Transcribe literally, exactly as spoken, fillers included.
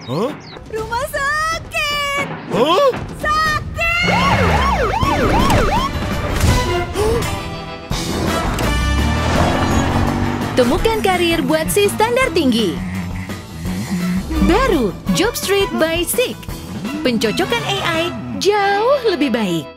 Hah? Rumah sakit! Hah? Sakit! Temukan karir buat si standar tinggi. Baru, Job Street by Seek. Pencocokan A I jauh lebih baik.